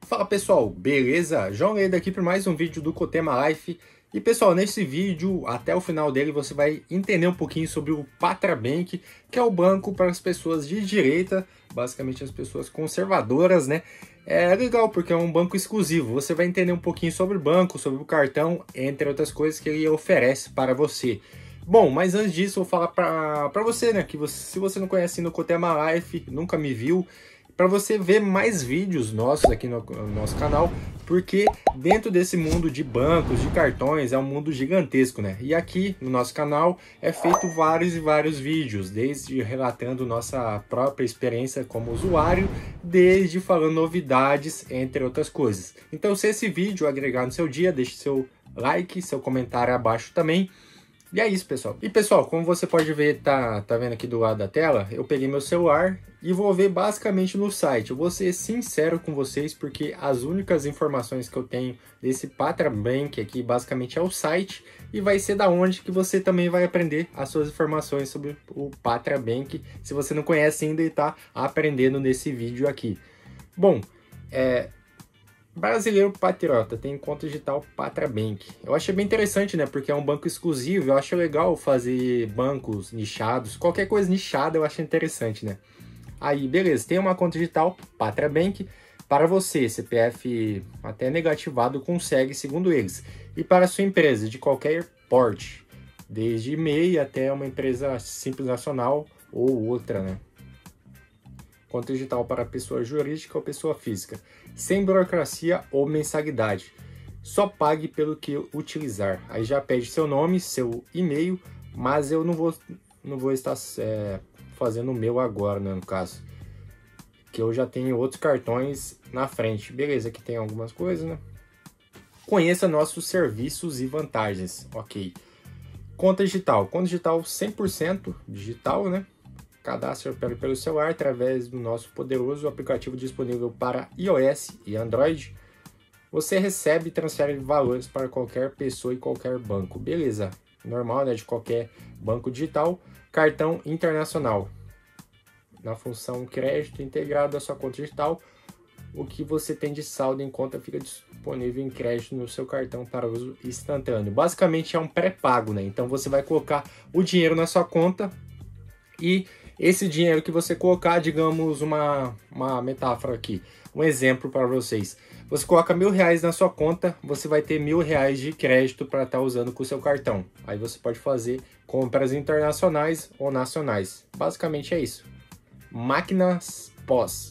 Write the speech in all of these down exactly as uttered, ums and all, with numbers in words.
Fala pessoal, beleza? João Leda aqui para mais um vídeo do Cotema Life. E pessoal, nesse vídeo, até o final dele, você vai entender um pouquinho sobre o Pátria Bank, que é o banco para as pessoas de direita, basicamente as pessoas conservadoras, né? É legal porque é um banco exclusivo, você vai entender um pouquinho sobre o banco, sobre o cartão, entre outras coisas que ele oferece para você. Bom, mas antes disso, eu vou falar para você, né, que você, se você não conhece no Cotema Life, nunca me viu, para você ver mais vídeos nossos aqui no, no nosso canal, porque dentro desse mundo de bancos, de cartões, é um mundo gigantesco, né? E aqui no nosso canal é feito vários e vários vídeos, desde relatando nossa própria experiência como usuário, desde falando novidades, entre outras coisas. Então, se esse vídeo agregar no seu dia, deixe seu like, seu comentário abaixo também. E é isso, pessoal. E pessoal, como você pode ver, tá, tá vendo aqui do lado da tela, eu peguei meu celular e vou ver basicamente no site. Eu vou ser sincero com vocês, porque as únicas informações que eu tenho desse Pátria Bank aqui, basicamente é o site, e vai ser da onde que você também vai aprender as suas informações sobre o Pátria Bank, se você não conhece ainda e tá aprendendo nesse vídeo aqui. Bom, é... Brasileiro Patriota tem conta digital Pátria Bank. Eu achei bem interessante, né? Porque é um banco exclusivo. Eu acho legal fazer bancos nichados. Qualquer coisa nichada eu acho interessante, né? Aí, beleza. Tem uma conta digital Pátria Bank. Para você, C P F até negativado, consegue, segundo eles. E para sua empresa, de qualquer porte. Desde M E I até uma empresa simples nacional ou outra, né? Conta digital para pessoa jurídica ou pessoa física, sem burocracia ou mensalidade. Só pague pelo que utilizar. Aí já pede seu nome, seu e-mail, mas eu não vou, não vou estar é, fazendo o meu agora, né, no caso. Que eu já tenho outros cartões na frente. Beleza, aqui tem algumas coisas, né? Conheça nossos serviços e vantagens. Ok. Conta digital. Conta digital cem por cento digital, né? Cadastro pelo celular através do nosso poderoso aplicativo disponível para iOS e Android. Você recebe e transfere valores para qualquer pessoa e qualquer banco. Beleza, normal, né? De qualquer banco digital. Cartão internacional. Na função crédito integrado à sua conta digital, o que você tem de saldo em conta fica disponível em crédito no seu cartão para uso instantâneo. Basicamente é um pré-pago, né? Então você vai colocar o dinheiro na sua conta e esse dinheiro que você colocar, digamos, uma, uma metáfora aqui, um exemplo para vocês. Você coloca mil reais na sua conta, você vai ter mil reais de crédito para estar usando com o seu cartão. Aí você pode fazer compras internacionais ou nacionais. Basicamente é isso. Máquinas P O S.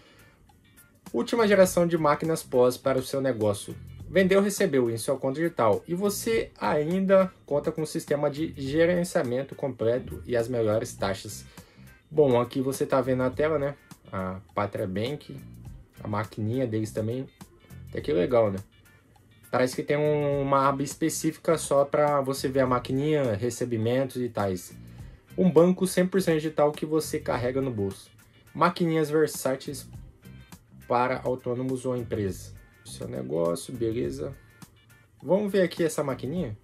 Última geração de máquinas P O S para o seu negócio. Vendeu, recebeu em sua conta digital e você ainda conta com um sistema de gerenciamento completo e as melhores taxas. Bom, aqui você tá vendo na tela, né? A Pátria Bank, a maquininha deles também. Até que legal, né? Parece que tem um, uma aba específica só para você ver a maquininha, recebimentos e tais. Um banco cem por cento digital que você carrega no bolso. Maquininhas versáteis para autônomos ou empresas. Seu negócio, beleza. Vamos ver aqui essa maquininha?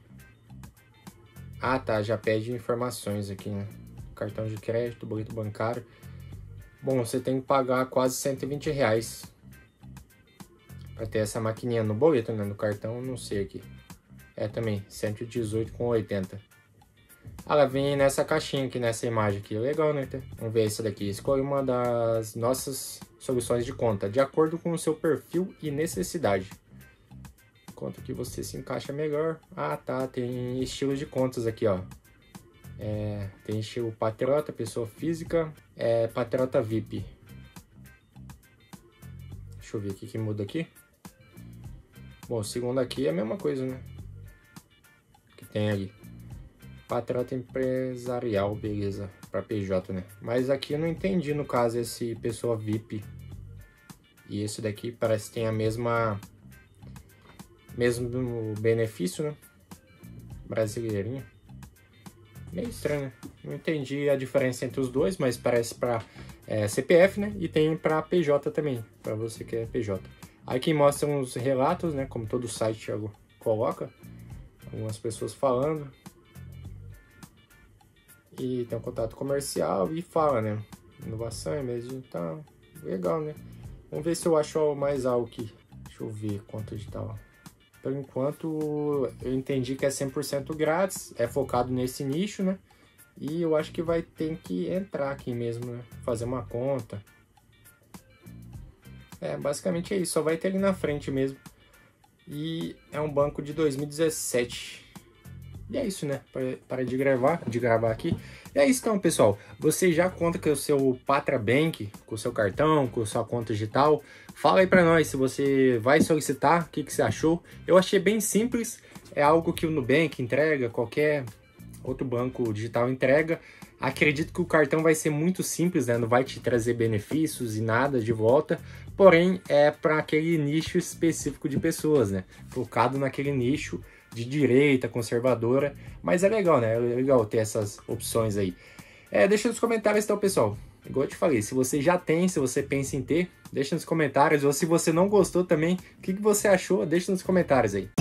Ah, tá. Já pede informações aqui, né? Cartão de crédito, boleto bancário. Bom, você tem que pagar quase cento e vinte reais para ter essa maquininha no boleto, né? No cartão, não sei aqui. É também, cento e dezoito reais e oitenta centavos. Ela vem nessa caixinha aqui, nessa imagem aqui. Legal, né? Vamos ver essa daqui. Escolha uma das nossas soluções de conta, de acordo com o seu perfil e necessidade. Conta que você se encaixa melhor. Ah, tá. Tem estilos de contas aqui, ó. É, tem estilo Patriota, pessoa física, é, Patriota V I P. Deixa eu ver o que que muda aqui. Bom, segundo aqui é a mesma coisa, né? Que tem ali. Patriota empresarial, beleza, para P J, né? Mas aqui eu não entendi, no caso, esse pessoa V I P. E esse daqui parece que tem a mesma... mesmo benefício, né? Brasileirinho. Meio estranho, né? Não entendi a diferença entre os dois, mas parece para é, C P F, né? E tem para P J também, para você que é P J. Aí que mostram os relatos, né? Como todo site coloca. Algumas pessoas falando. E tem um contato comercial e fala, né? Inovação, e mesmo, então, legal, né? Vamos ver se eu acho mais algo aqui. Deixa eu ver conta digital. Por enquanto, eu entendi que é cem por cento grátis, é focado nesse nicho, né? E eu acho que vai ter que entrar aqui mesmo, né? Fazer uma conta. É, basicamente é isso, só vai ter ali na frente mesmo. E é um banco de dois mil e dezessete. E é isso, né? Para de gravar, de gravar aqui. E é isso então, pessoal. Você já conta com o seu Patra Bank, com o seu cartão, com a sua conta digital. Fala aí para nós se você vai solicitar, o que, que você achou. Eu achei bem simples. É algo que o Nubank entrega, qualquer outro banco digital entrega. Acredito que o cartão vai ser muito simples, né? Não vai te trazer benefícios e nada de volta. Porém, é para aquele nicho específico de pessoas, né? Focado naquele nicho de direita, conservadora. Mas é legal, né? É legal ter essas opções aí. É, deixa nos comentários então, pessoal. Igual eu te falei, se você já tem, se você pensa em ter, deixa nos comentários. Ou se você não gostou também, o que, que você achou? Deixa nos comentários aí.